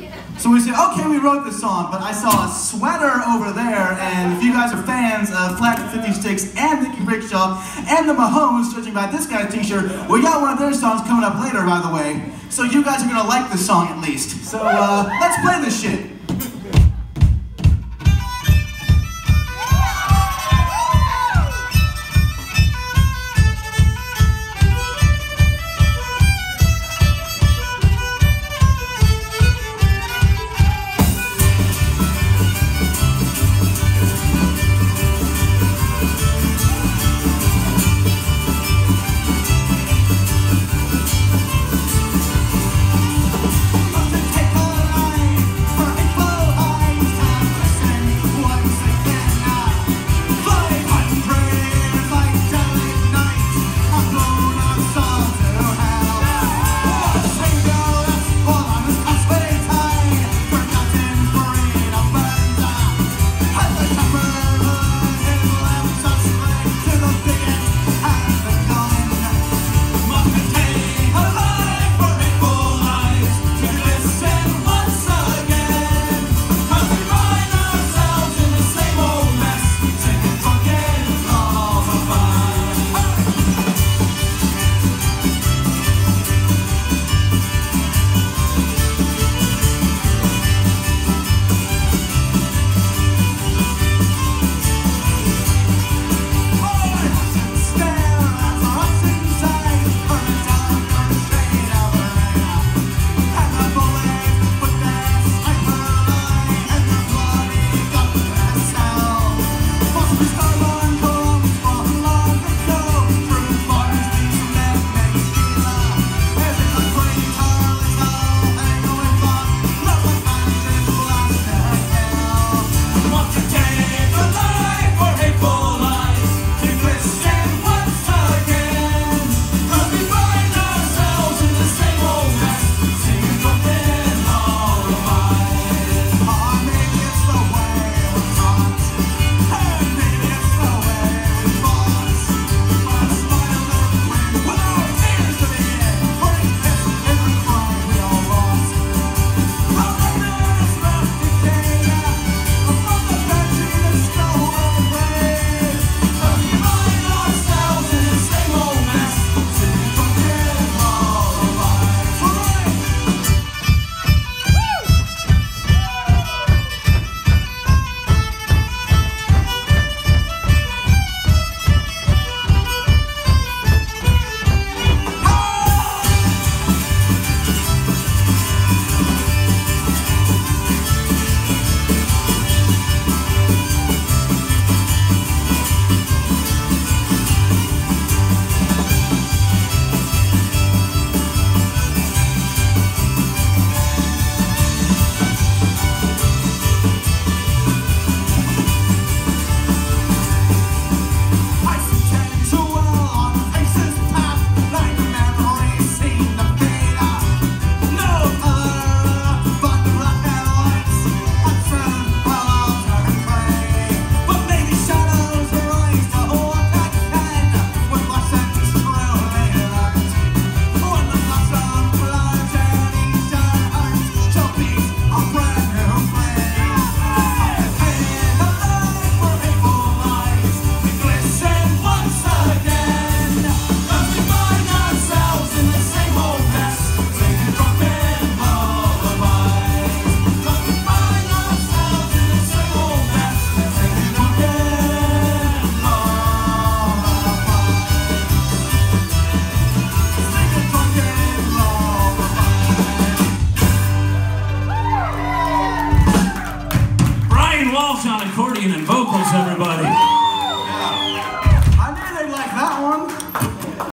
So we said, okay, we wrote this song, but I saw a sweater over there, and if you guys are fans of Flat 50 Sticks and Nicky Rickshaw and the Mahones, judging by this guy's t-shirt, we got one of their songs coming up later, by the way. So you guys are gonna like this song at least. So let's play this shit. On accordion and vocals, everybody.